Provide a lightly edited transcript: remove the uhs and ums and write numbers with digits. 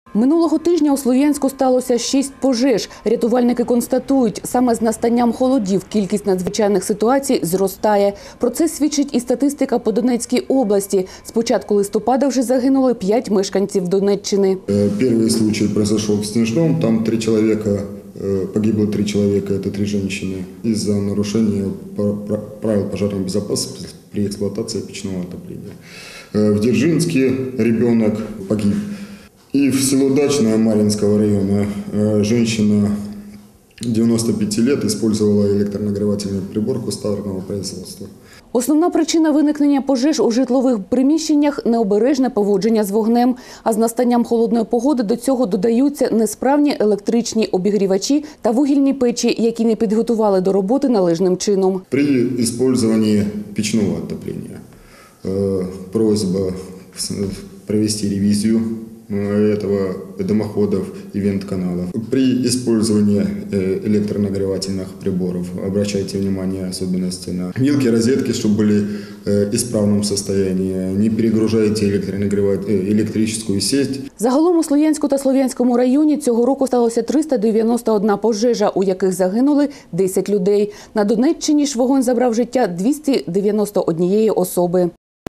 Минулого тижня у Слов'янську сталося 6 пожеж. Рятувальники констатують, саме з настанням холодів кількість надзвичайних ситуацій зростає. Про це свідчить і статистика по Донецькій області. З початку листопада вже загинули 5 мешканців Донеччини. Перший случай произошел в Снежном, там погибло 3 человека, это 3 женщины, из-за нарушения правил пожарной безопасности при эксплуатации печного отопления. В Дзержинске ребенок погиб. И в село Дачное Марьинского района женщина 95 лет использовала электронагревательный прибор кустарного производства. Основна причина виникнення пожеж у житлових приміщеннях – необережне поводження з вогнем. А з настанням холодної погоди до цього додаються несправні електричні обігрівачі та вугільні печі, які не підготували до роботи належним чином. При использовании печного отопления просьба провести ревизию этого дымоходов и вент-каналов. При использовании электронагревательных приборов обращайте внимание особенности на вилки, розетки, чтобы были в исправном состоянии. Не перегружайте электрическую сеть. Загалом у Слов'янську та Слов'янському районі цього року сталося 391 пожежа, у яких загинули 10 людей. На Донеччині ж вогонь забрав життя 291 особи.